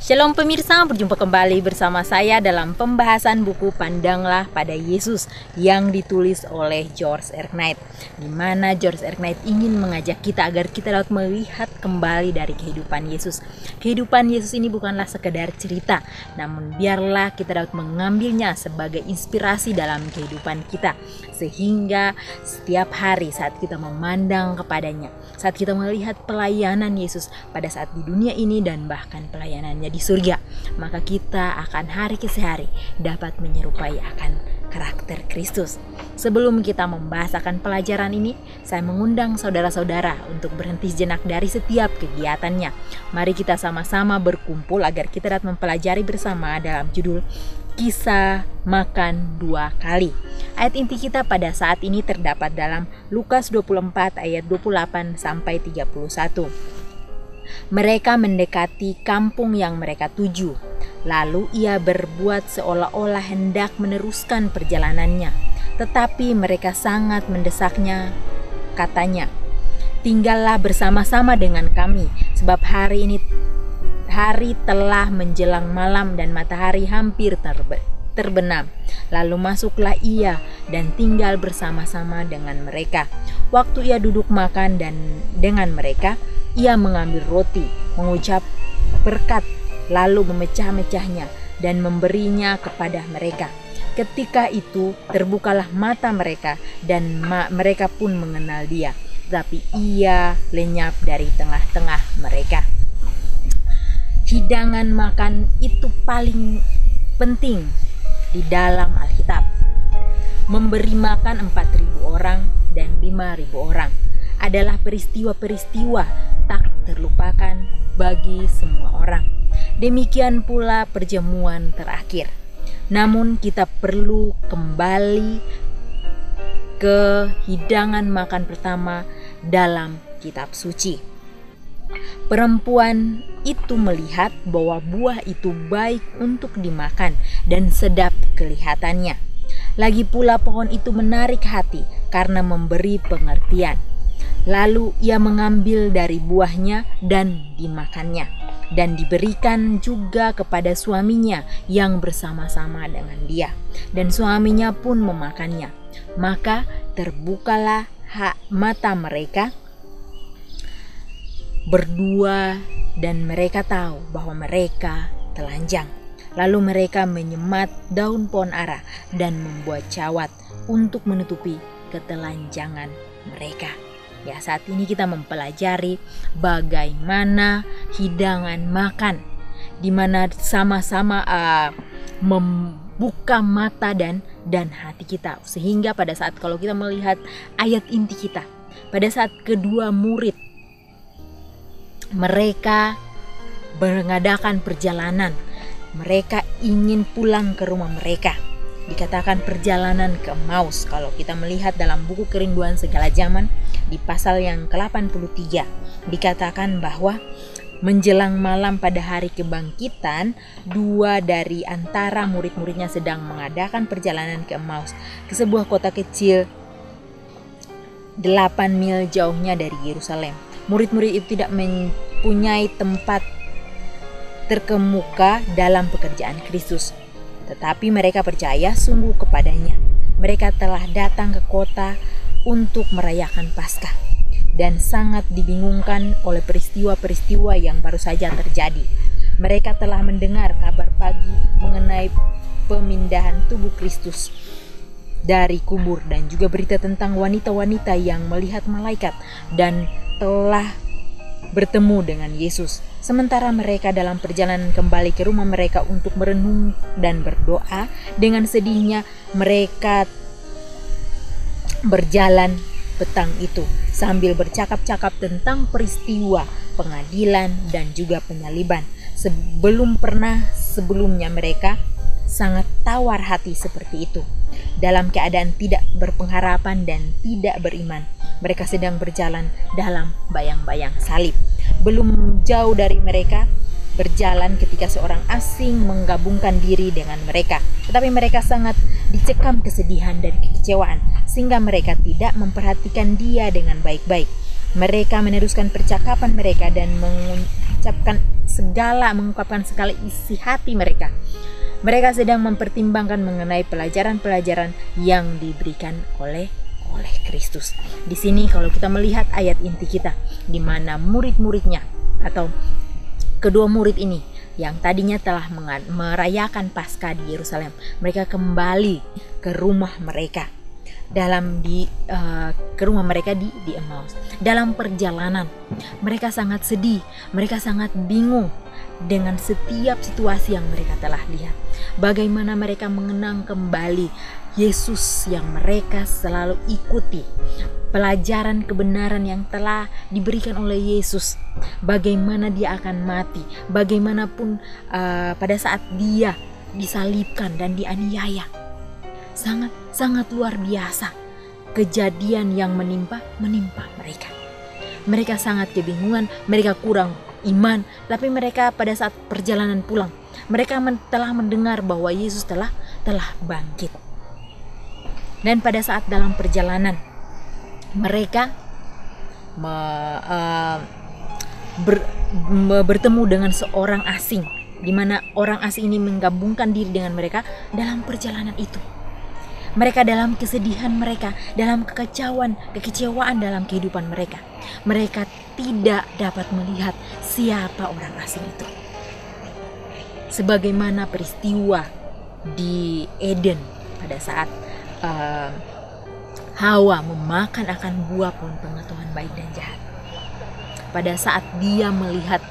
Shalom pemirsa, berjumpa kembali bersama saya dalam pembahasan buku Pandanglah pada Yesus yang ditulis oleh George R. Knight, di mana George R. Knight ingin mengajak kita agar kita dapat melihat kembali dari kehidupan Yesus. Kehidupan Yesus ini bukanlah sekedar cerita, namun biarlah kita dapat mengambilnya sebagai inspirasi dalam kehidupan kita, sehingga setiap hari saat kita memandang kepadanya, saat kita melihat pelayanan Yesus pada saat di dunia ini dan bahkan pelayanannya di surga, maka kita akan hari ke hari dapat menyerupai akan karakter Kristus. Sebelum kita membahas akan pelajaran ini, saya mengundang saudara-saudara untuk berhenti sejenak dari setiap kegiatannya. Mari kita sama-sama berkumpul agar kita dapat mempelajari bersama dalam judul Kisah Makan Dua Kali. Ayat inti kita pada saat ini terdapat dalam Lukas 24 ayat 28 sampai 31. Mereka mendekati kampung yang mereka tuju. Lalu ia berbuat seolah-olah hendak meneruskan perjalanannya. Tetapi mereka sangat mendesaknya. Katanya, "Tinggallah bersama-sama dengan kami, sebab hari telah menjelang malam dan matahari hampir terbenam." Lalu masuklah ia dan tinggal bersama-sama dengan mereka. Waktu ia duduk makan dan dengan mereka, ia mengambil roti, mengucap berkat, lalu memecah-mecahnya dan memberinya kepada mereka. Ketika itu terbukalah mata mereka dan mereka pun mengenal dia, tapi ia lenyap dari tengah-tengah mereka. Hidangan makan itu paling penting di dalam Alkitab. Memberi makan 4.000 orang dan 5.000 orang adalah peristiwa-peristiwa tak terlupakan bagi semua orang. Demikian pula perjamuan terakhir. Namun kita perlu kembali ke hidangan makan pertama dalam kitab suci. Perempuan itu melihat bahwa buah itu baik untuk dimakan dan sedap kelihatannya. Lagi pula pohon itu menarik hati karena memberi pengertian. Lalu ia mengambil dari buahnya dan dimakannya, dan diberikan juga kepada suaminya yang bersama-sama dengan dia, dan suaminya pun memakannya. Maka terbukalah mata mereka berdua dan mereka tahu bahwa mereka telanjang. Lalu mereka menyemat daun pohon ara dan membuat cawat untuk menutupi ketelanjangan mereka. Ya, saat ini kita mempelajari bagaimana hidangan makan, di mana sama-sama membuka mata dan hati kita, sehingga pada saat kalau kita melihat ayat inti kita, pada saat kedua murid mereka mengadakan perjalanan, mereka ingin pulang ke rumah mereka. Dikatakan perjalanan ke Emmaus. Kalau kita melihat dalam buku Kerinduan Segala Zaman di pasal yang ke-83, dikatakan bahwa menjelang malam pada hari kebangkitan, dua dari antara murid-muridnya sedang mengadakan perjalanan ke Emmaus, ke sebuah kota kecil 8 mil jauhnya dari Yerusalem. Murid-murid itu tidak mempunyai tempat terkemuka dalam pekerjaan Kristus, tetapi mereka percaya sungguh kepadanya. Mereka telah datang ke kota untuk merayakan Paskah dan sangat dibingungkan oleh peristiwa-peristiwa yang baru saja terjadi. Mereka telah mendengar kabar pagi mengenai pemindahan tubuh Kristus dari kubur dan juga berita tentang wanita-wanita yang melihat malaikat dan telah bertemu dengan Yesus. Sementara mereka dalam perjalanan kembali ke rumah mereka untuk merenung dan berdoa, dengan sedihnya mereka berjalan petang itu sambil bercakap-cakap tentang peristiwa pengadilan dan juga penyaliban. Sebelumnya mereka sangat tawar hati seperti itu. Dalam keadaan tidak berpengharapan dan tidak beriman, mereka sedang berjalan dalam bayang-bayang salib. Belum jauh dari mereka berjalan ketika seorang asing menggabungkan diri dengan mereka. Tetapi mereka sangat dicekam kesedihan dan kekecewaan, sehingga mereka tidak memperhatikan dia dengan baik-baik. Mereka meneruskan percakapan mereka dan mengungkapkan segala isi hati mereka. Mereka sedang mempertimbangkan mengenai pelajaran-pelajaran yang diberikan oleh Kristus. Di sini kalau kita melihat ayat inti kita, di mana murid-muridnya atau kedua murid ini yang tadinya telah merayakan Paskah di Yerusalem, mereka kembali ke rumah mereka ke rumah mereka di Emmaus. Dalam perjalanan mereka sangat sedih, mereka sangat bingung dengan setiap situasi yang mereka telah lihat. Bagaimana mereka mengenang kembali Yesus yang mereka selalu ikuti, pelajaran kebenaran yang telah diberikan oleh Yesus, bagaimana dia akan mati, bagaimanapun pada saat dia disalibkan dan dianiaya. Sangat luar biasa kejadian yang menimpa mereka. Mereka sangat kebingungan, mereka kurang iman, tapi mereka pada saat perjalanan pulang, mereka telah mendengar bahwa Yesus telah bangkit. Dan pada saat dalam perjalanan mereka bertemu dengan seorang asing, di mana orang asing ini menggabungkan diri dengan mereka dalam perjalanan itu. Mereka dalam kesedihan mereka, dalam kekecewaan dalam kehidupan mereka. Mereka tidak dapat melihat siapa orang asing itu. Sebagaimana peristiwa di Eden pada saat Hawa memakan akan buah pohon pengetahuan baik dan jahat. Pada saat dia melihat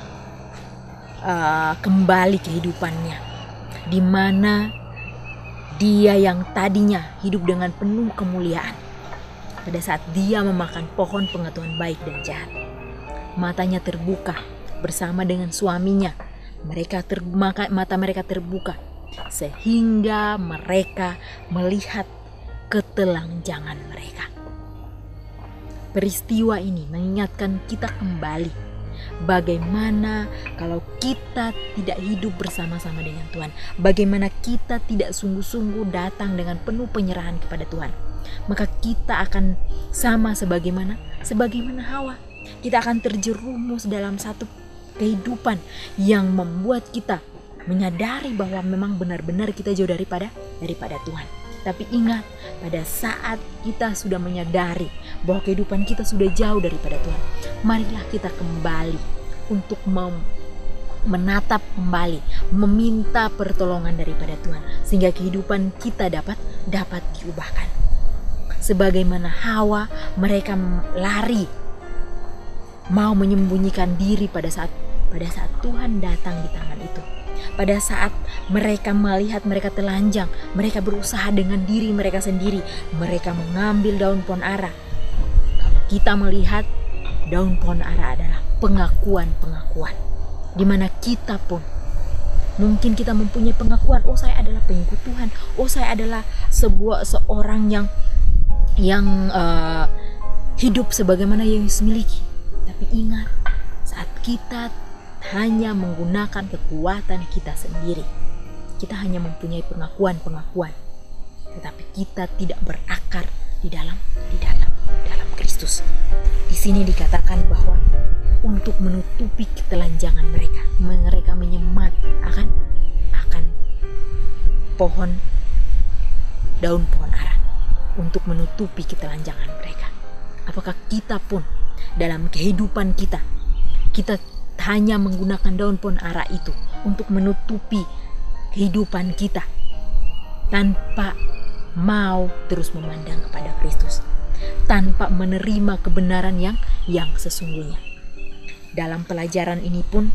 kembali kehidupannya, di mana dia yang tadinya hidup dengan penuh kemuliaan, pada saat dia memakan pohon pengetahuan baik dan jahat, matanya terbuka bersama dengan suaminya. Mata mereka terbuka sehingga mereka melihat ketelanjangan mereka. Peristiwa ini mengingatkan kita kembali bagaimana kalau kita tidak hidup bersama-sama dengan Tuhan, bagaimana kita tidak sungguh-sungguh datang dengan penuh penyerahan kepada Tuhan, maka kita akan sama sebagaimana Hawa. Kita akan terjerumus dalam satu kehidupan yang membuat kita menyadari bahwa memang benar-benar kita jauh daripada Tuhan. Tapi ingat, pada saat kita sudah menyadari bahwa kehidupan kita sudah jauh daripada Tuhan, marilah kita kembali untuk menatap kembali, meminta pertolongan daripada Tuhan, sehingga kehidupan kita dapat diubahkan. Sebagaimana Hawa, mereka lari, mau menyembunyikan diri pada saat Tuhan datang di tangan itu. Pada saat mereka melihat mereka telanjang, mereka berusaha dengan diri mereka sendiri. Mereka mengambil daun pohon ara. Kalau kita melihat, daun pohon ara adalah pengakuan, di mana kita pun mungkin kita mempunyai pengakuan, oh saya adalah pengikut Tuhan, oh saya adalah seorang yang hidup sebagaimana Yesus miliki. Tapi ingat, saat kita hanya menggunakan kekuatan kita sendiri, kita hanya mempunyai pengakuan, tetapi kita tidak berakar di dalam Kristus. Di sini dikatakan bahwa untuk menutupi ketelanjangan mereka menyemat akan daun pohon ara untuk menutupi ketelanjangan mereka. Apakah kita pun dalam kehidupan kita hanya menggunakan daun pohon ara itu untuk menutupi kehidupan kita tanpa mau terus memandang kepada Kristus, tanpa menerima kebenaran yang sesungguhnya? Dalam pelajaran ini pun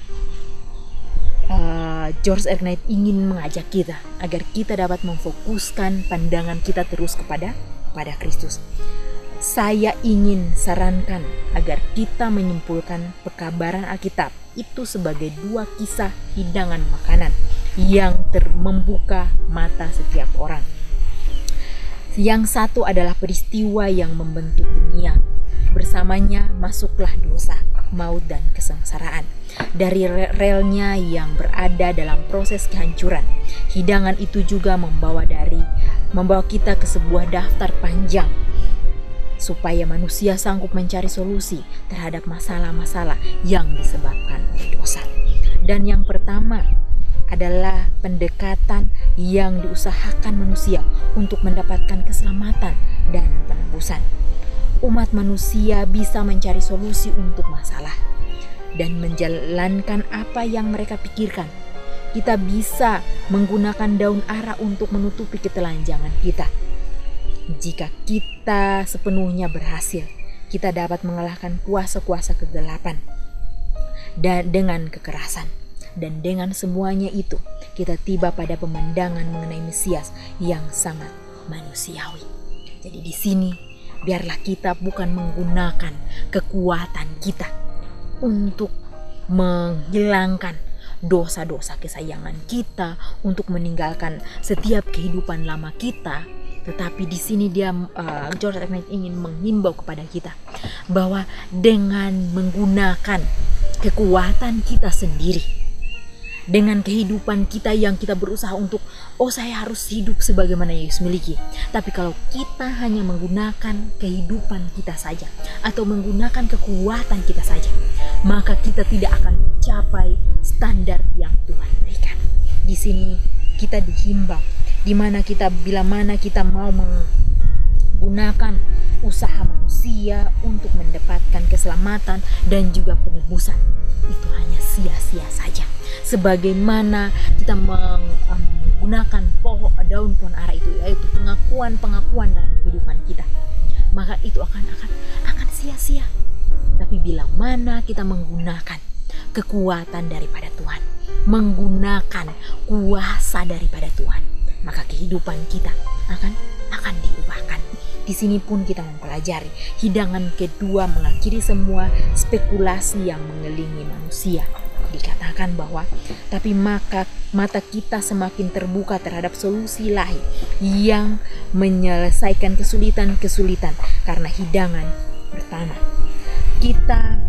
George R. Knight ingin mengajak kita agar kita dapat memfokuskan pandangan kita terus kepada Kristus. Saya ingin sarankan agar kita menyimpulkan pekabaran Alkitab itu sebagai dua kisah hidangan makanan yang membuka mata setiap orang. Yang satu adalah peristiwa yang membentuk dunia. Bersamanya masuklah dosa, maut, dan kesengsaraan. Dari relnya yang berada dalam proses kehancuran, hidangan itu juga membawa kita ke sebuah daftar panjang supaya manusia sanggup mencari solusi terhadap masalah-masalah yang disebabkan oleh dosa. Dan yang pertama adalah pendekatan yang diusahakan manusia untuk mendapatkan keselamatan dan penebusan. Umat manusia bisa mencari solusi untuk masalah dan menjalankan apa yang mereka pikirkan. Kita bisa menggunakan daun ara untuk menutupi ketelanjangan kita. Jika kita sepenuhnya berhasil, kita dapat mengalahkan kuasa-kuasa kegelapan dan dengan kekerasan. Dan dengan semuanya itu, kita tiba pada pemandangan mengenai Mesias yang sangat manusiawi. Jadi di sini, biarlah kita bukan menggunakan kekuatan kita untuk menghilangkan dosa-dosa kesayangan kita, untuk meninggalkan setiap kehidupan lama kita. Tetapi di sini George Knight ingin menghimbau kepada kita bahwa dengan menggunakan kekuatan kita sendiri, dengan kehidupan kita yang kita berusaha untuk, saya harus hidup sebagaimana Yesus miliki. Tapi kalau kita hanya menggunakan kehidupan kita saja atau menggunakan kekuatan kita saja, maka kita tidak akan mencapai standar yang Tuhan berikan. Di sini kita dihimbau, bila mana kita mau menggunakan usaha manusia untuk mendapatkan keselamatan dan juga penebusan, itu hanya sia-sia saja. Sebagaimana kita menggunakan daun pohon ara itu, yaitu pengakuan dalam kehidupan kita, maka itu akan sia-sia. Tapi bila mana kita menggunakan kekuatan daripada Tuhan, menggunakan kuasa daripada Tuhan, maka kehidupan kita akan diubahkan. Di sini pun kita mempelajari hidangan kedua mengakhiri semua spekulasi yang mengelilingi manusia. Dikatakan bahwa tapi maka mata kita semakin terbuka terhadap solusi ilahi yang menyelesaikan kesulitan-kesulitan. Karena hidangan pertama kita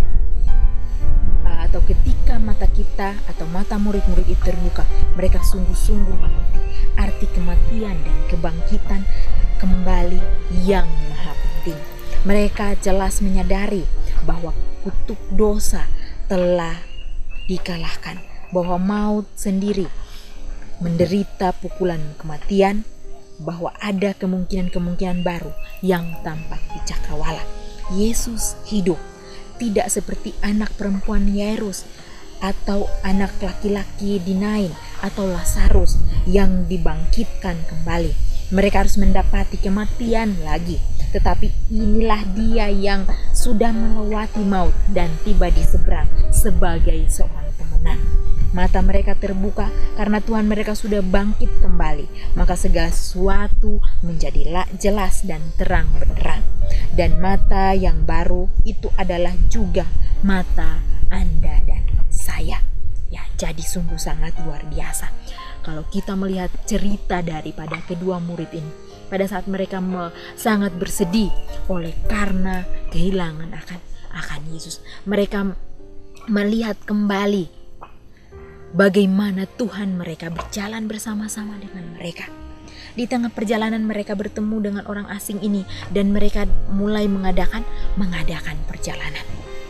atau ketika mata kita atau mata murid-murid itu terbuka, mereka sungguh-sungguh mengerti arti kematian dan kebangkitan kembali yang maha penting. Mereka jelas menyadari bahwa kutuk dosa telah dikalahkan, bahwa maut sendiri menderita pukulan kematian, bahwa ada kemungkinan-kemungkinan baru yang tampak di cakrawala. Yesus hidup, tidak seperti anak perempuan Yairus atau anak laki-laki di Nain atau Lazarus yang dibangkitkan kembali. Mereka harus mendapati kematian lagi. Tetapi inilah dia yang sudah melewati maut dan tiba di seberang sebagai seorang pemenang. Mata mereka terbuka karena Tuhan mereka sudah bangkit kembali. Maka segala sesuatu menjadi jelas dan terang benderang. Dan mata yang baru itu adalah juga mata Anda dan saya. Ya, jadi sungguh sangat luar biasa kalau kita melihat cerita daripada kedua murid ini. Pada saat mereka sangat bersedih oleh karena kehilangan akan Yesus. Mereka melihat kembali bagaimana Tuhan mereka berjalan bersama-sama dengan mereka. Di tengah perjalanan mereka bertemu dengan orang asing ini dan mereka mulai mengadakan perjalanan.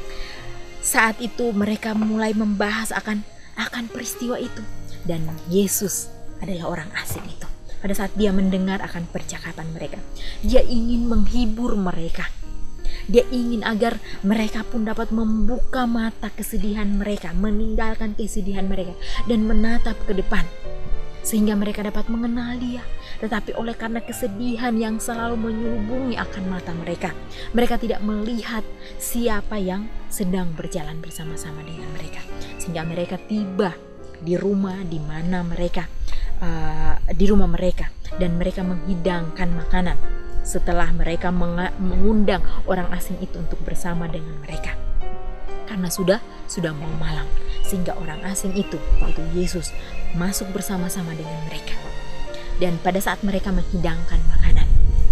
Saat itu mereka mulai membahas akan peristiwa itu, dan Yesus adalah orang asing itu. Pada saat dia mendengar akan percakapan mereka, dia ingin menghibur mereka. Dia ingin agar mereka pun dapat membuka mata kesedihan mereka, meninggalkan kesedihan mereka dan menatap ke depan, sehingga mereka dapat mengenal dia. Tetapi oleh karena kesedihan yang selalu menyelubungi akan mata mereka, mereka tidak melihat siapa yang sedang berjalan bersama-sama dengan mereka. Sehingga mereka tiba di rumah di mana mereka di rumah mereka, dan mereka menghidangkan makanan setelah mereka mengundang orang asing itu untuk bersama dengan mereka. Karena sudah mau malam, sehingga orang asing itu, yaitu Yesus, masuk bersama-sama dengan mereka. Dan pada saat mereka menghidangkan makanan,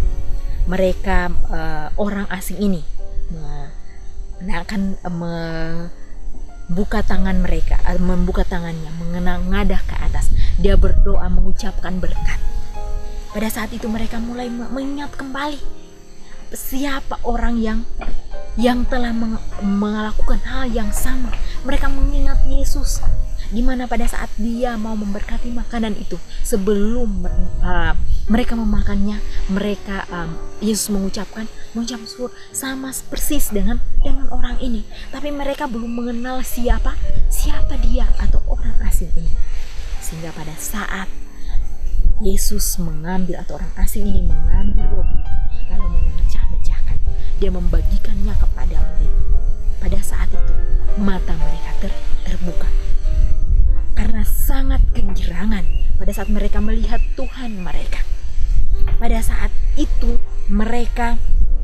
mereka orang asing ini akan membuka tangannya, mengadah ke atas. Dia berdoa mengucapkan berkat. Pada saat itu mereka mulai mengingat kembali siapa orang yang telah melakukan hal yang sama. Mereka mengingat Yesus, di mana pada saat dia mau memberkati makanan itu, sebelum mereka memakannya, Yesus mengucap syukur sama persis dengan orang ini. Tapi mereka belum mengenal siapa dia atau orang asing ini. Sehingga pada saat Yesus mengambil, atau orang asing ini mengambil roti, lalu memecah-mecahkan, dia membagikannya kepada murid. Pada saat itu mata mereka terbuka karena sangat kegirangan pada saat mereka melihat Tuhan mereka. Pada saat itu mereka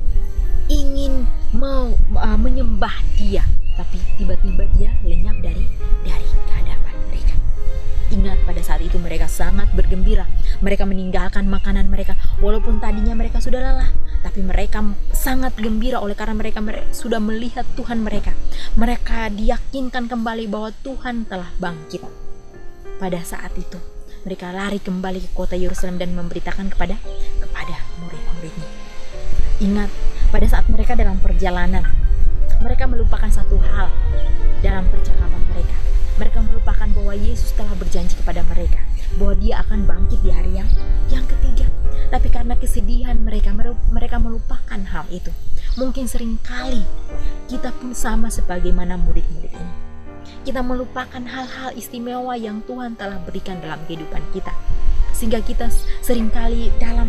ingin menyembah dia, tapi tiba-tiba dia lenyap dari hadapan mereka. Ingat, pada saat itu mereka sangat bergembira. Mereka meninggalkan makanan mereka, walaupun tadinya mereka sudah lelah, tapi mereka sangat gembira oleh karena mereka sudah melihat Tuhan mereka. Mereka diyakinkan kembali bahwa Tuhan telah bangkit. Pada saat itu mereka lari kembali ke kota Yerusalem dan memberitakan kepada murid-muridnya. Ingat, pada saat mereka dalam perjalanan, mereka melupakan satu hal dalam percakapan mereka. Mereka melupakan bahwa Yesus telah berjanji kepada mereka bahwa dia akan bangkit di hari yang ketiga. Tapi karena kesedihan mereka melupakan hal itu. Mungkin seringkali kita pun sama sebagaimana murid-murid ini. Kita melupakan hal-hal istimewa yang Tuhan telah berikan dalam kehidupan kita. Sehingga kita seringkali dalam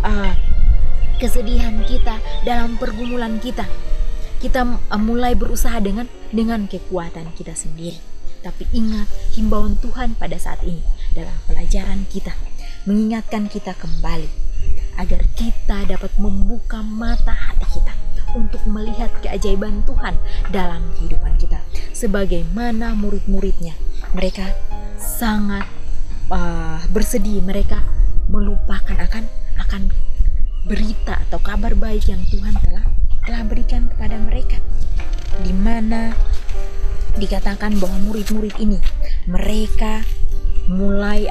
kesedihan kita, dalam pergumulan kita mulai berusaha dengan kekuatan kita sendiri. Tapi ingat, himbauan Tuhan pada saat ini dalam pelajaran kita mengingatkan kita kembali agar kita dapat membuka mata hati kita untuk melihat keajaiban Tuhan dalam kehidupan kita. Sebagaimana murid-muridnya, mereka sangat bersedih, mereka melupakan akan berita atau kabar baik yang Tuhan telah berikan kepada mereka, di mana dikatakan bahwa murid-murid ini mereka mulai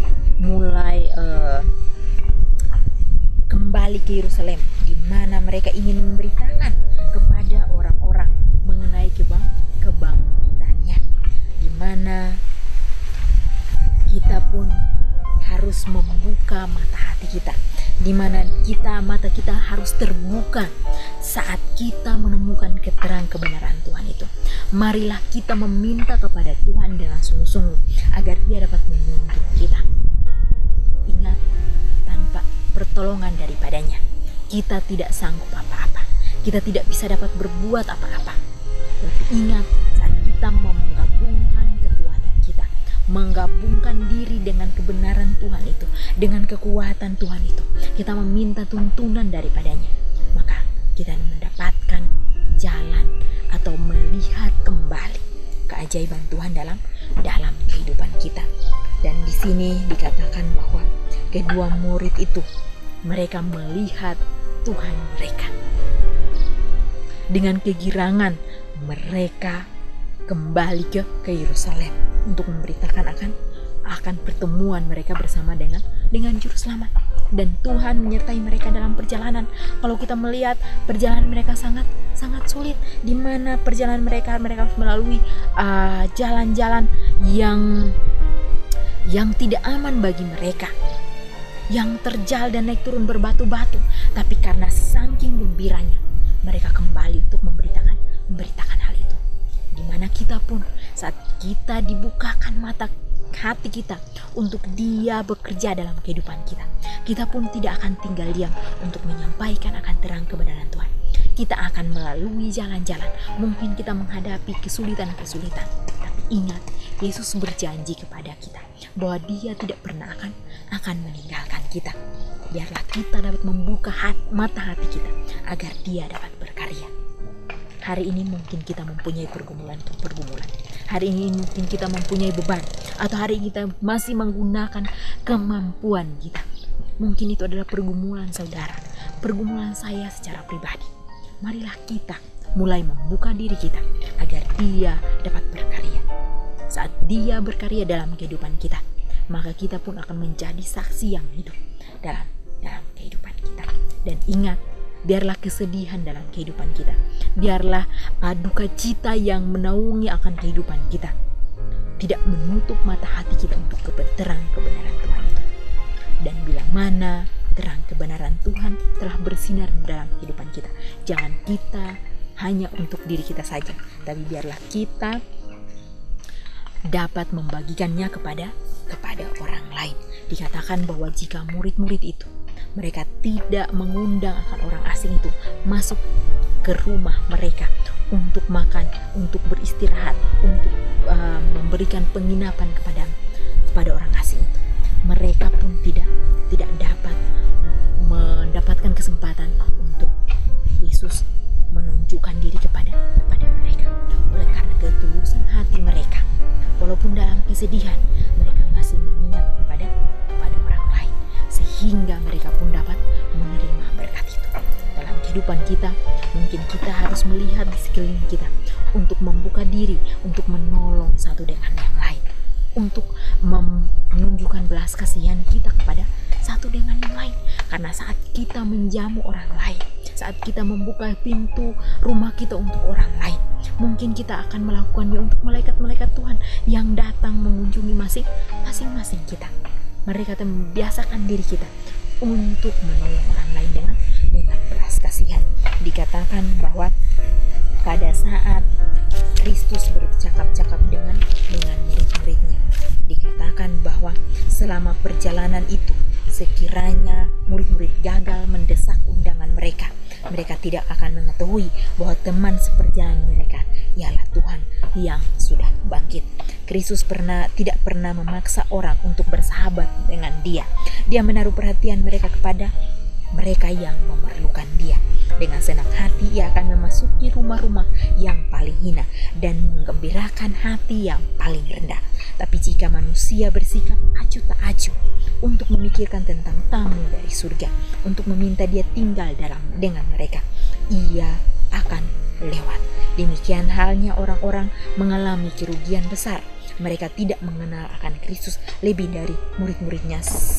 kembali ke Yerusalem, di mana mereka ingin memberitakan kepada orang-orang mengenai kebangkitannya, di mana kita pun harus membuka mata hati kita, di mana mata kita harus terbuka saat kita menemukan keterang kebenaran Tuhan itu. Marilah kita meminta kepada Tuhan dengan sungguh-sungguh agar Dia dapat menuntun kita. Ingat, tanpa pertolongan daripadanya kita tidak sanggup apa-apa, kita tidak bisa dapat berbuat apa-apa. Tapi ingat, saat kita menggabungkan kekuatan kita, menggabungkan diri dengan kebenaran Tuhan itu, dengan kekuatan Tuhan itu, kita meminta tuntunan daripadanya, maka kita mendapatkan jalan atau melihat kembali keajaiban Tuhan dalam kehidupan kita. Dan di sini dikatakan bahwa kedua murid itu mereka melihat Tuhan mereka. Dengan kegirangan mereka kembali ke Yerusalem untuk memberitakan akan pertemuan mereka bersama dengan Juru Selamat. Dan Tuhan menyertai mereka dalam perjalanan. Kalau kita melihat perjalanan mereka sangat sulit, di mana perjalanan mereka melalui jalan-jalan yang tidak aman bagi mereka, yang terjal dan naik turun berbatu-batu. Tapi karena saking gembiranya, mereka kembali untuk memberitakan hal itu. Di mana kita pun saat kita dibukakan mata hati kita untuk Dia bekerja dalam kehidupan kita, kita pun tidak akan tinggal diam untuk menyampaikan akan terang kebenaran Tuhan. Kita akan melalui jalan-jalan, mungkin kita menghadapi kesulitan-kesulitan, tapi ingat, Yesus berjanji kepada kita bahwa Dia tidak pernah akan meninggalkan kita. Biarlah kita dapat membuka mata hati kita agar Dia dapat berkarya. Hari ini mungkin kita mempunyai pergumulan. Hari ini mungkin kita mempunyai beban, atau hari ini kita masih menggunakan kemampuan kita. Mungkin itu adalah pergumulan saudara, pergumulan saya secara pribadi. Marilah kita mulai membuka diri kita agar Dia dapat berkarya. Saat Dia berkarya dalam kehidupan kita, maka kita pun akan menjadi saksi yang hidup dalam kehidupan kita. Dan ingat, biarlah kesedihan dalam kehidupan kita, biarlah duka cita yang menaungi akan kehidupan kita tidak menutup mata hati kita untuk terang kebenaran Tuhan itu. Dan bila mana terang kebenaran Tuhan telah bersinar dalam kehidupan kita, jangan kita hanya untuk diri kita saja, tapi biarlah kita dapat membagikannya kepada orang lain. Dikatakan bahwa jika murid-murid itu mereka tidak mengundang akan orang asing itu masuk ke rumah mereka untuk makan, untuk beristirahat, untuk memberikan penginapan kepada orang asing itu, mereka pun tidak dapat mendapatkan kesempatan untuk Yesus menunjukkan diri kepada mereka. Oleh karena ketulusan hati mereka, walaupun dalam kesedihan, mereka masih mengingat kepada orang lain, sehingga mereka pun dapat menerima berkat itu. Dalam kehidupan kita, mungkin kita harus melihat di sekeliling kita untuk membuka diri, untuk menolong satu dengan yang lain, untuk menunjukkan belas kasihan kita kepada satu dengan yang lain. Karena saat kita menjamu orang lain, saat kita membuka pintu rumah kita untuk orang lain, mungkin kita akan melakukannya untuk malaikat-malaikat Tuhan yang datang mengunjungi masing-masing kita. Mereka membiasakan diri kita untuk menolong orang lain dengan belas kasihan. Dikatakan bahwa pada saat Kristus bercakap-cakap dengan murid-muridnya, dikatakan bahwa selama perjalanan itu, sekiranya murid-murid gagal mendesak undangan mereka, mereka tidak akan mengetahui bahwa teman seperjalanan mereka ialah Tuhan yang sudah bangkit. Kristus tidak pernah memaksa orang untuk bersahabat dengan Dia. Dia menaruh perhatian mereka kepada mereka yang memerlukan Dia. Dengan senang hati Ia akan memasuki rumah-rumah yang paling hina dan menggembirakan hati yang paling rendah. Tapi jika manusia bersikap acuh tak acuh untuk memikirkan tentang tamu dari surga, untuk meminta Dia tinggal dengan mereka, Ia akan lewat. Demikian halnya orang-orang mengalami kerugian besar. Mereka tidak mengenal akan Kristus lebih dari murid-muridnya,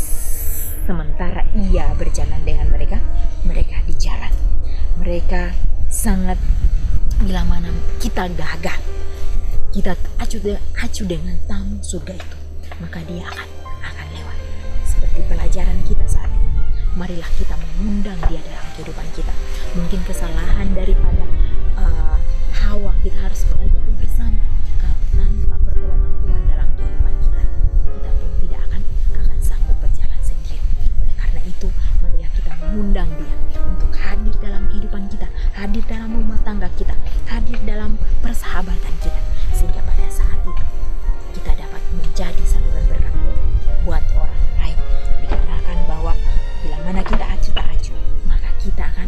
sementara Ia berjalan dengan mereka di jalan. Mereka sangat, bila mana kita gagah, kita acuh dengan tamu surga itu, maka Dia akan lewat. Seperti pelajaran kita saat ini, marilah kita mengundang Dia dalam kehidupan kita. Mungkin kesalahan daripada Hawa kita harus pelajari bersama. Tanpa pertolongan Tuhan dalam kehidupan kita, kita pun tidak akan sanggup berjalan sendiri. Oleh karena itu, marilah kita mengundang Dia untuk hadir dalam kehidupan kita, hadir dalam rumah tangga kita, hadir dalam persahabatan kita, sehingga pada saat itu kita dapat menjadi saluran berkat buat orang lain. Dikatakan bahwa bila mana kita acuh tak acuh, maka kita akan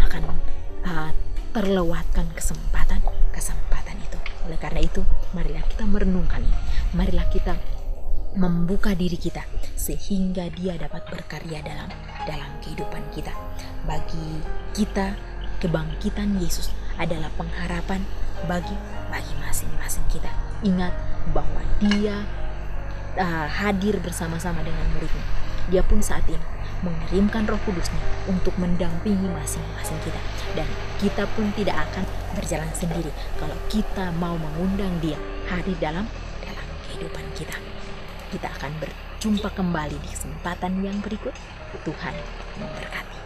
terlewatkan kesempatan itu. Oleh karena itu, marilah kita merenungkan ini. Marilah kita membuka diri kita sehingga Dia dapat berkarya dalam kehidupan kita. Bagi kita, kebangkitan Yesus adalah pengharapan bagi masing-masing kita. Ingat bahwa Dia hadir bersama-sama dengan muridnya. Dia pun saat ini mengirimkan Roh Kudus-Nya untuk mendampingi masing-masing kita, dan kita pun tidak akan berjalan sendiri kalau kita mau mengundang Dia hadir dalam kehidupan kita. Kita akan berjumpa kembali di kesempatan yang berikut. Tuhan memberkati.